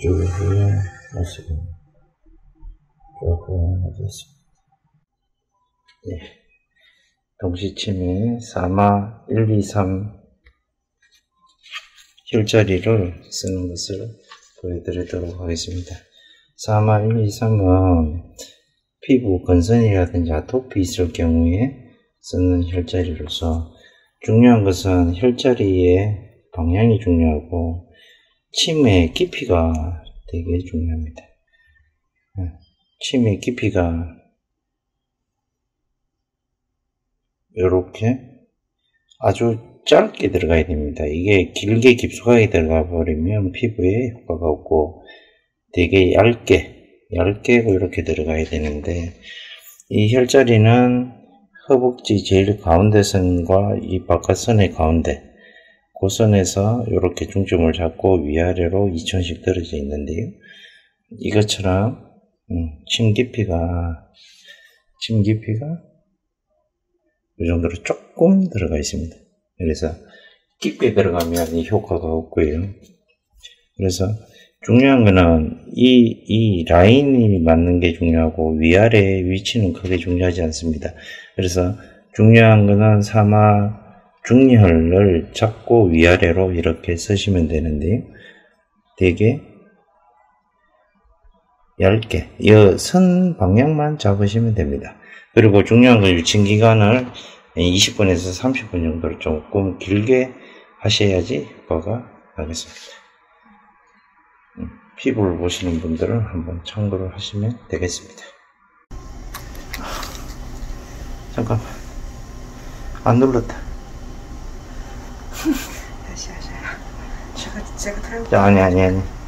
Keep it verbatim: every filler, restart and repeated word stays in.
이쪽에 모습은 조금 하겠습니다. 네. 동시침에 사마 일, 이, 삼 혈자리를 쓰는 것을 보여드리도록 하겠습니다. 사마 일, 이, 삼은 피부 건선이라든지 아토피 있을 경우에 쓰는 혈자리로서 중요한 것은 혈자리의 방향이 중요하고 침의 깊이가 되게 중요합니다. 침의 깊이가 이렇게 아주 짧게 들어가야 됩니다. 이게 길게 깊숙하게 들어가 버리면 피부에 효과가 없고 되게 얇게 얇게 이렇게 들어가야 되는데, 이 혈자리는 허벅지 제일 가운데 선과 이 바깥선의 가운데 그 선에서 이렇게 중점을 잡고 위아래로 이천씩 떨어져 있는데요. 이것처럼 음, 침 깊이가 침 깊이가 이 정도로 조금 들어가 있습니다. 그래서 깊게 들어가면 이 효과가 없고요. 그래서 중요한 거는 이, 이 라인이 맞는 게 중요하고 위아래 위치는 크게 중요하지 않습니다. 그래서 중요한 거는 사마 중혈을 잡고 위아래로 이렇게 쓰시면 되는데요. 되게 얇게 이 선 방향만 잡으시면 됩니다. 그리고 중요한 건 유침 기간을 이십 분에서 삼십 분 정도로 조금 길게 하셔야지 효과가 나겠습니다. 피부를 보시는 분들은 한번 참고를 하시면 되겠습니다. 잠깐만, 안 눌렀다. 다시 하셔요. 제가 제가 탈고. 아니 아니 아니.